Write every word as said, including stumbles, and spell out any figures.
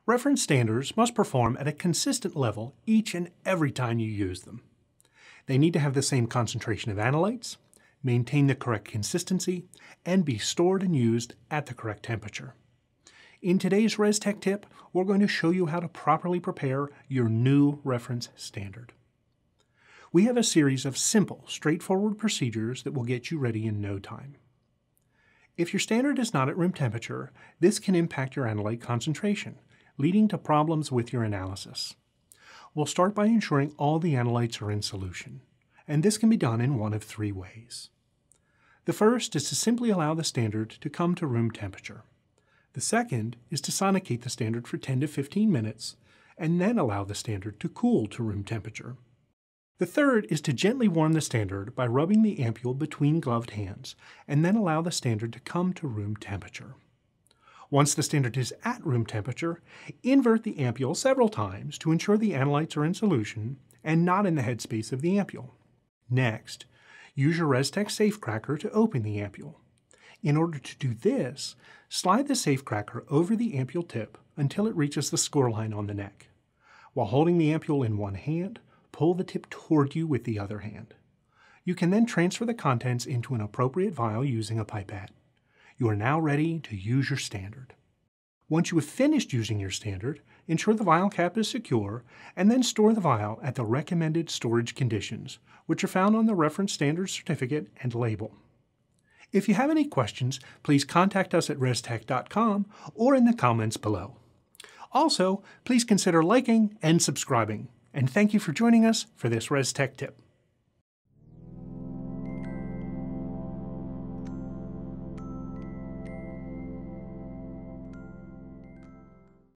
Reference standards must perform at a consistent level each and every time you use them. They need to have the same concentration of analytes, maintain the correct consistency, and be stored and used at the correct temperature. In today's Restek Tip, we're going to show you how to properly prepare your new reference standard. We have a series of simple, straightforward procedures that will get you ready in no time. If your standard is not at room temperature, this can impact your analyte concentration, leading to problems with your analysis. We'll start by ensuring all the analytes are in solution, and this can be done in one of three ways. The first is to simply allow the standard to come to room temperature. The second is to sonicate the standard for ten to fifteen minutes, and then allow the standard to cool to room temperature. The third is to gently warm the standard by rubbing the ampule between gloved hands, and then allow the standard to come to room temperature. Once the standard is at room temperature, invert the ampule several times to ensure the analytes are in solution and not in the headspace of the ampule. Next, use your Restek safecracker to open the ampule. In order to do this, slide the safecracker over the ampule tip until it reaches the score line on the neck. While holding the ampule in one hand, pull the tip toward you with the other hand. You can then transfer the contents into an appropriate vial using a pipette. You are now ready to use your standard. Once you have finished using your standard, ensure the vial cap is secure, and then store the vial at the recommended storage conditions, which are found on the reference standard certificate and label. If you have any questions, please contact us at restek dot com or in the comments below. Also, please consider liking and subscribing. And thank you for joining us for this Restek Tip.